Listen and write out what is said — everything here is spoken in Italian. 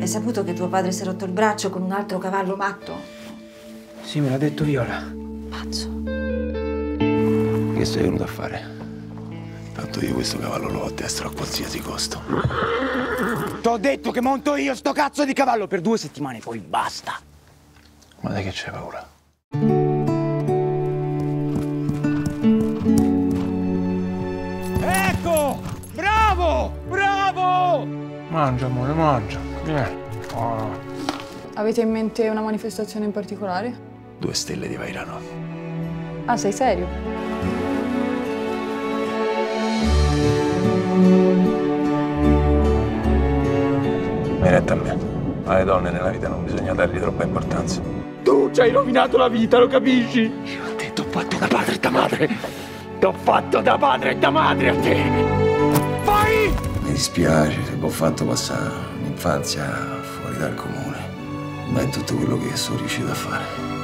Hai saputo che tuo padre si è rotto il braccio con un altro cavallo matto? Sì, me l'ha detto Viola. Pazzo. Che sei venuto a fare? Tanto io questo cavallo lo addestro a qualsiasi costo. T'ho detto che monto io sto cazzo di cavallo per 2 settimane, poi basta. Ma di che c'hai paura? Ecco! Bravo! Bravo! Mangia, amore, mangia. Vieni. Oh. Avete in mente una manifestazione in particolare? 2 stelle di Vairano. Ah, sei serio? Mi hai detto a me. Alle donne nella vita non bisogna dargli troppa importanza. Tu ci hai rovinato la vita, lo capisci? Io a te t'ho fatto da padre e da madre. T'ho fatto da padre e da madre a te. Vai! Mi dispiace se vi ho fatto passare un'infanzia fuori dal comune, ma è tutto quello che sono riuscito a fare.